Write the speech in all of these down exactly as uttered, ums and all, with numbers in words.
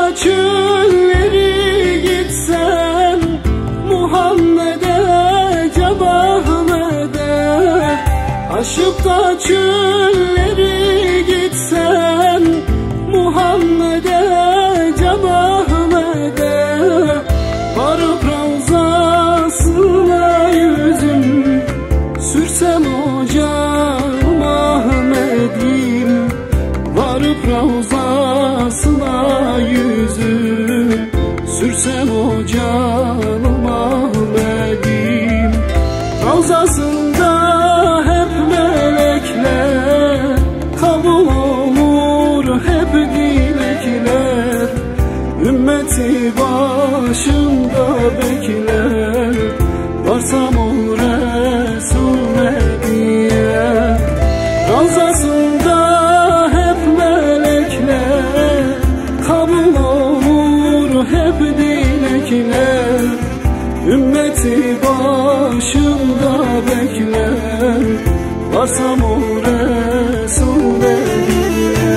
da çölleri gitsen, Muhammed'e, Cem Ahmet'e. Aşıp da çölleri gitsen, Muhammed'e, Cem Ahmet'e. Varıp ravzasına yüzüm sürsem o canım Ahmet'im. Varıp ravzasına yüzüm sürsem o canım Ahmet'im. Ravzasında hep melekler, kabul olur hep dilekler. Ümmeti başımda bekler, varsam o Resul'e diye. Ravzasında hep melekler, kabul olur hep dilekler. Ümmeti başımda bekler, varsam o Resul'e diye.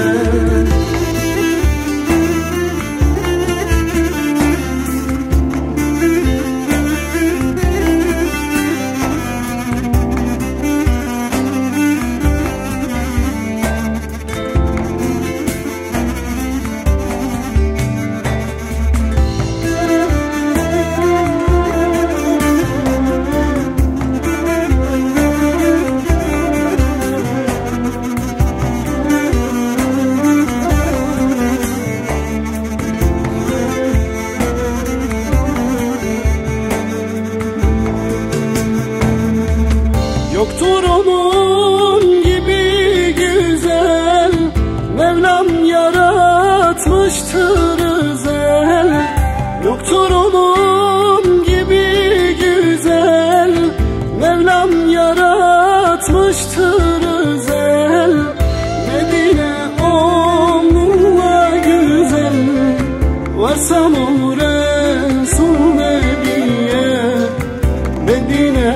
Yoktur onun gibi güzel, Mevlam yaratmıştır özel. Yoktur onun gibi güzel, Mevlam yaratmıştır özel. Medine onunla güzel, varsam o Resul Nebiye. Medine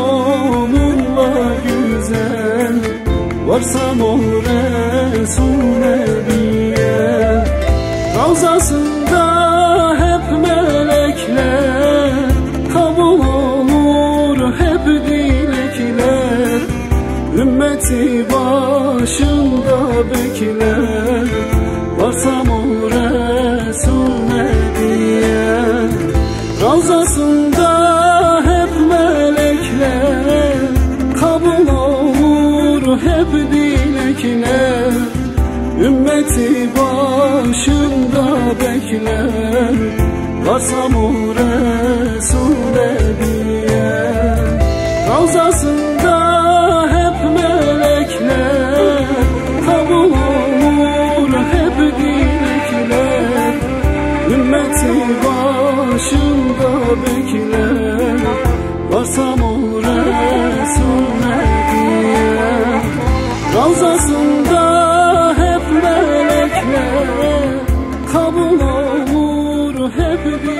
varsam o Resul Nebiye. Ravzasında hep melekler, kabul olur hep dilekler. Ümmeti başında bekler, varsam o Resul Nebiye. Ravzasında hep melekler, kabul olur hep dilekler. Ümmeti başında bekler, varsam o Resul'e diye. Ravzasında hep melekler, kabul olur hep dilekler. Ümmeti başında bekler, varsam o Resul'e diye. Ravzasında hep melekler, kabul olur hep